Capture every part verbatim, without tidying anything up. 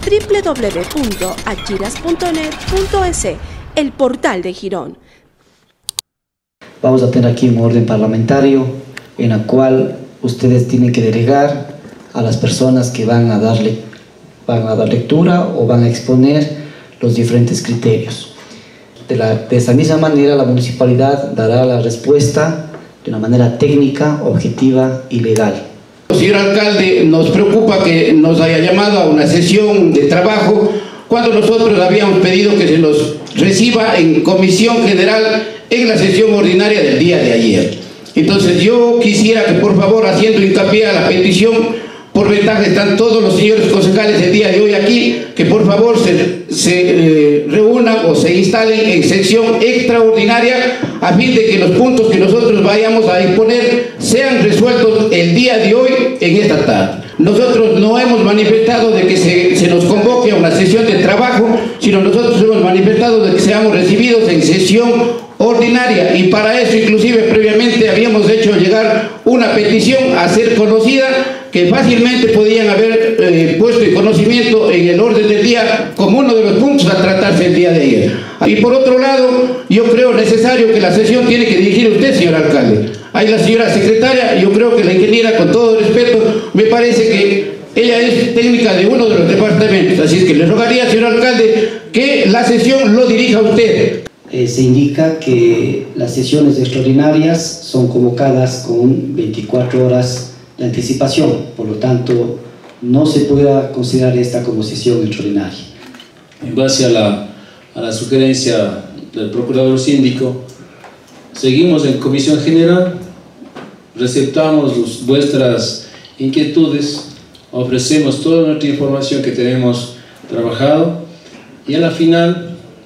doble u doble u doble u punto achiras punto net punto es, el portal de Girón. Vamos a tener aquí un orden parlamentario en el cual ustedes tienen que delegar a las personas que van a darle, van a dar lectura o van a exponer los diferentes criterios. De, la, de esa misma manera, la municipalidad dará la respuesta de una manera técnica, objetiva y legal. Señor alcalde, nos preocupa que nos haya llamado a una sesión de trabajo cuando nosotros habíamos pedido que se nos reciba en comisión general en la sesión ordinaria del día de ayer. Entonces yo quisiera que por favor, haciendo hincapié a la petición, por ventaja están todos los señores concejales el día de hoy aquí, que por favor se, se eh, reúnan o se instalen en sesión extraordinaria a fin de que los puntos que nosotros vayamos a exponer sean resueltos el día de hoy en esta tarde. Nosotros no hemos manifestado de que se, se nos convoque a una sesión de trabajo, sino nosotros hemos manifestado de que seamos recibidos en sesión ordinaria, y para eso inclusive previamente habíamos hecho llegar una petición a ser conocida que fácilmente podían haber eh, puesto en conocimiento en el orden del día como uno de los puntos a tratarse el día de ayer. Y por otro lado, yo creo necesario que la sesión tiene que dirigir usted, señor alcalde. Hay la señora secretaria, yo creo que la ingeniera, con todo respeto, me parece que ella es técnica de uno de los departamentos, así es que le rogaría, señor alcalde, que la sesión lo dirija usted. Eh, se indica que las sesiones extraordinarias son convocadas con veinticuatro horas de anticipación, por lo tanto no se pueda considerar esta como sesión extraordinaria. En base a la, a la sugerencia del procurador síndico, seguimos en comisión general, receptamos los, vuestras inquietudes, ofrecemos toda nuestra información que tenemos trabajado y a la final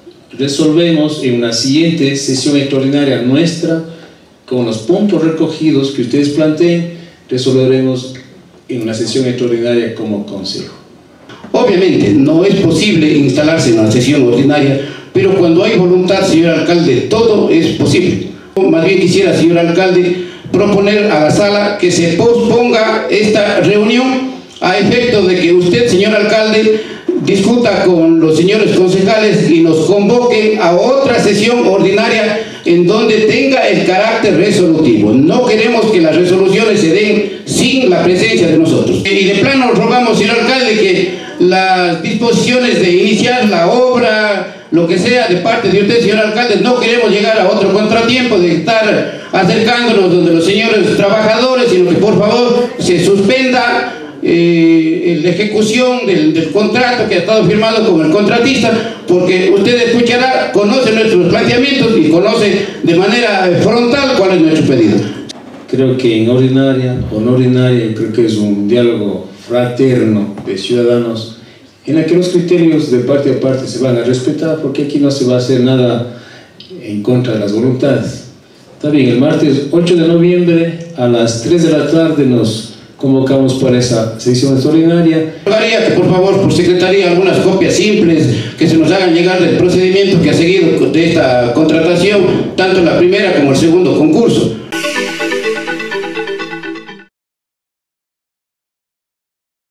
resolvemos en una siguiente sesión extraordinaria nuestra, con los puntos recogidos que ustedes planteen, resolveremos en una sesión extraordinaria como consejo. Obviamente no es posible instalarse en una sesión ordinaria, pero cuando hay voluntad, señor alcalde, todo es posible. Más bien quisiera, señor alcalde, proponer a la sala que se posponga esta reunión a efecto de que usted, señor alcalde, discuta con los señores concejales y nos convoquen a otra sesión ordinaria en donde tenga el carácter resolutivo. No queremos que las resoluciones se den sin la presencia de nosotros. Y de plano rogamos, señor alcalde, que las disposiciones de iniciar la obra, lo que sea de parte de usted, señor alcalde, no queremos llegar a otro contratiempo de estar acercándonos donde los señores trabajadores, sino que por favor se suspenda Eh, la ejecución del, del contrato que ha estado firmado con el contratista, porque usted escuchará, conoce nuestros planteamientos y conoce de manera frontal cuál es nuestro pedido. Creo que en ordinaria o no ordinaria, creo que es un diálogo fraterno de ciudadanos en el que los criterios de parte a parte se van a respetar, porque aquí no se va a hacer nada en contra de las voluntades. Está bien, el martes ocho de noviembre a las tres de la tarde nos convocamos para esa sesión extraordinaria. Rogaría que por favor, por secretaría, algunas copias simples que se nos hagan llegar del procedimiento que ha seguido de esta contratación, tanto la primera como el segundo concurso.